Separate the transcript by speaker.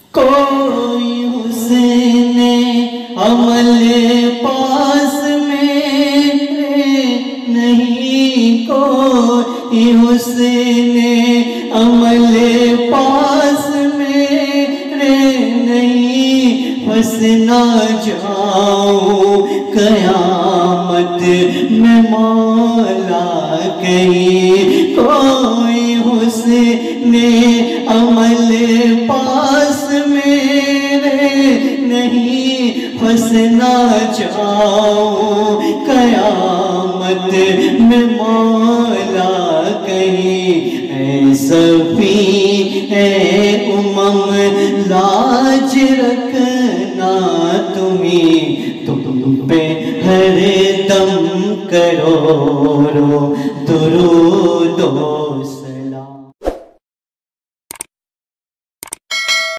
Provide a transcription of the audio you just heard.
Speaker 1: کوئی حسن عمل پاس میرے نہیں، کوئی حسن عمل پاس میرے نہیں، پھنس نہ جاؤں قیامت میں مولا کہیں، کوئی حسن عمل پاس میرے نہیں، پھنس نہ جاؤں قیامت میں مولا کہیں، اے صفی اے امم لاج رکھنا تمہیں، تم پہ ہر دم کرو درود و